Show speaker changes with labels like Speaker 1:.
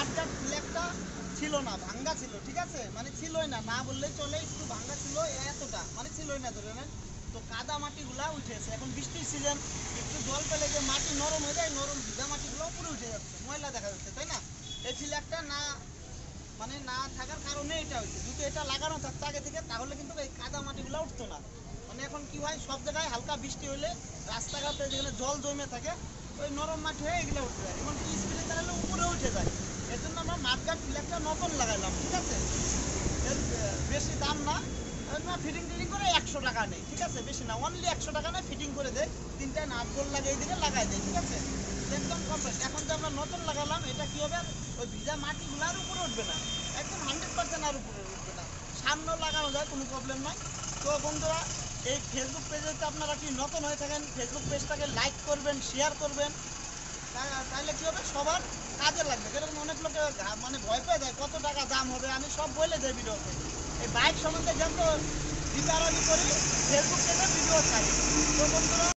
Speaker 1: মাঠটার ফ্ল্যাগটা ছিল না, ভাঙ্গা ছিল, ঠিক আছে, মানে ছিলই না, না বললেই চলে, একটু ভাঙ্গা ছিল, এতটা মানে ছিলই না ধরে নেন। তো কাদা মাটিগুলা উঠেছে, এখন বৃষ্টির সিজন, একটু জল পেলে যে মাটি নরম হয়ে যায়, নরম ভিজা মাটিগুলো উপরে উঠে যাচ্ছে, ময়লা দেখা যাচ্ছে, তাই না? এই ফ্ল্যাগটা না মানে না থাকার কারণে এটা হয়েছে। যদি এটা লাগানো থাকতো আগে থেকে তাহলে কিন্তু এই কাদা মাটিগুলো উঠতো না। মানে এখন কি হয়, সব জায়গায় হালকা বৃষ্টি হলে রাস্তাঘাটে যেখানে জল জমে থাকে ওই নরম মাটি হয়ে এগুলো উঠে যায়, এবং স্প্রে চালালে উপরে উঠে যায়। এর জন্য আমরা মাঠঘাট ফ্ল্যাগটা নতুন লাগাইলাম, ঠিক আছে। এর বেশি দাম না, ফিটিং টিটিং করে 100 টাকা নেই, ঠিক আছে, বেশি না, অনলি 100 টাকা নেয়, ফিটিং করে দেয়, 3টা নাট বোল্ট লাগিয়ে দিকে লাগাই দেয়, ঠিক আছে, একদম কমপ্লিট। এখন যে আমরা নতুন লাগালাম এটা কি হবে, ওই ভিজা মাটিগুলো আর উপরে উঠবে না, একদম 100% আর উপরে উঠবে না, সামনেও লাগানো যায়, কোনো প্রবলেম নয়। তো বন্ধুরা, এই ফেসবুক পেজে আপনারা কি নতুন হয়ে থাকেন, ফেসবুক পেজটাকে লাইক করবেন, শেয়ার করবেন, তাহলে কি হবে, সবার কাজে লাগবে। যেরকম অনেক লোকে মানে ভয় পেয়ে যায় কত টাকা দাম হবে, আমি সব বলে যাই ভিডিওতে। এই বাইক সম্বন্ধে যত রিপেয়ারি করি ফেসবুক পেজে ভিডিও ছাড়ি। তো বন্ধুরা